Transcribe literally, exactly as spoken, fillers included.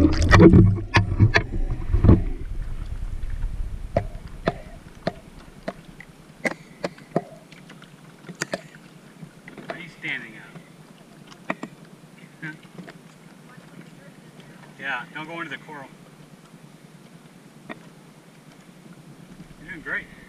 What are you standing up? Yeah, don't go into the coral. You're doing great.